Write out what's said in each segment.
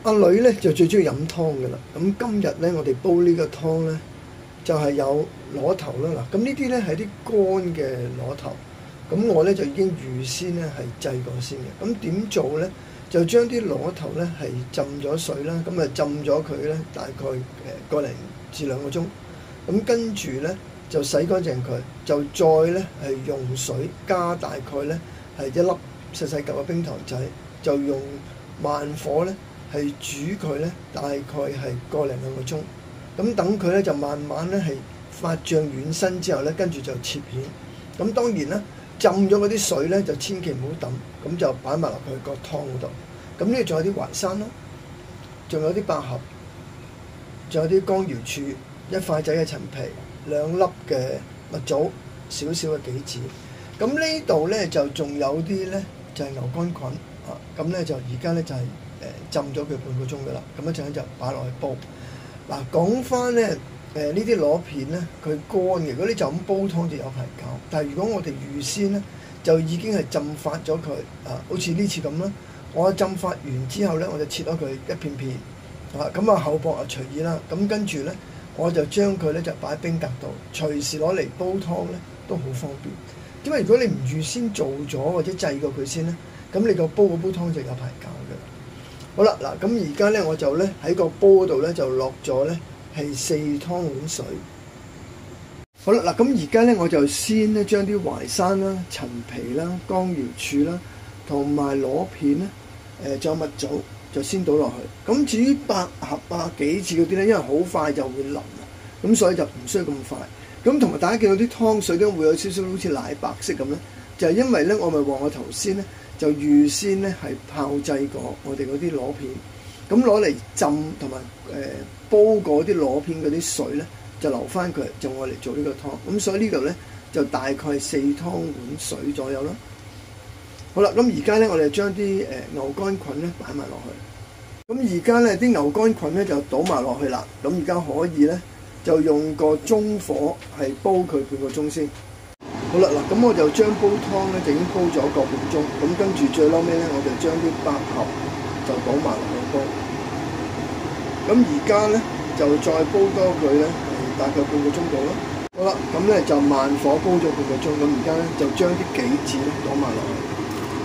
阿女咧就最中意飲湯嘅啦。咁今日咧我哋煲呢個湯咧就係有螺頭啦。嗱，咁呢啲咧係啲乾嘅螺頭，咁我咧就已經預先咧係製過先嘅。咁點做咧？就將啲螺頭咧係浸咗水啦，咁啊浸咗佢咧大概1零至2個鐘。咁跟住咧就洗乾淨佢，就再咧係用水加大概咧係1粒細細嚿嘅冰糖仔，就用慢火咧係煮佢咧大概係1零2個鐘。咁等佢咧就慢慢咧係發脹軟身之後咧，跟住就切片。咁當然啦，浸咗嗰啲水咧就千祈唔好抌，咁就擺埋落去個湯嗰度。咁呢度仲有啲淮山啦，仲有啲百合，仲有啲乾瑤柱，1塊仔嘅陳皮，2粒嘅蜜棗，少少嘅杞子。咁呢度咧就仲有啲咧就係牛肝菌啊。咁咧就而家咧就係浸咗佢半個鐘噶啦。咁一陣間就擺落去煲。嗱，講翻咧呢啲螺片咧，佢乾嘅，如果你就咁煲湯就有排搞。但係如果我哋預先咧就已經係浸發咗佢啊，好似呢次咁啦。我浸發完之後咧，我就切咗佢一片片啊。咁啊厚薄啊隨意啦。咁跟住咧，我就將佢咧就擺喺冰格度，隨時攞嚟煲湯咧都好方便。因為如果你唔預先做咗或者製過佢先咧，咁你個煲湯就有排搞嘅。好啦，嗱，咁而家咧我就咧喺個煲嗰度咧就落咗咧係4湯碗水。好啦，嗱，咁而家咧我就先咧將啲淮山啦、陳皮啦、乾瑤柱啦同埋螺片咧，仲有蜜棗就先倒落去。咁至於百合啊、杞子嗰啲咧，因為好快就會腍啊，咁所以就唔需要咁快。咁同埋大家見到啲湯水都會有少少好似奶白色咁咧，就係因為咧我咪話我頭先咧就預先咧係炮製過我哋嗰啲螺片，咁攞嚟浸同埋煲嗰啲螺片嗰啲水咧就留翻佢，就我嚟做呢個湯。咁所以呢度咧就大概4湯碗水左右啦。好啦，咁而家咧我哋將啲牛肝菌咧擺埋落去。咁而家咧啲牛肝菌咧就倒埋落去啦。咁而家可以咧就用個中火係煲佢半個鐘先。好啦，嗱，咁我就將煲湯咧就已經煲咗1個半鐘。咁跟住最嬲尾咧，我就將啲百合就倒埋落去煲。咁而家咧就再煲多佢咧大概半個鐘度啦。好啦，咁咧就慢火煲咗半個鐘。咁而家咧就將啲杞子咧倒埋落去。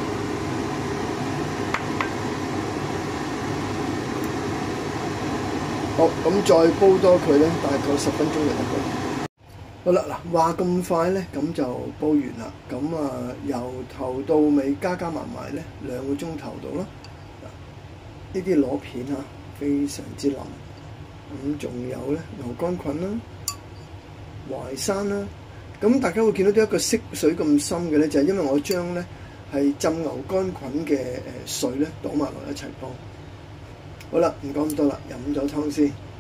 好，咁再煲多佢咧，大概10分鐘就得㗎。好啦，嗱，話咁快咧，咁就煲完啦。咁啊，由頭到尾加埋埋咧2個鐘頭到啦。呢啲螺片啊，非常之腍。咁仲有咧牛肝菌啦、淮山啦。咁大家會見到啲一個色水咁深嘅咧，就係因為我將咧係浸牛肝菌嘅水咧倒埋落一齊煲。好啦，唔講咁多啦，飲咗湯先。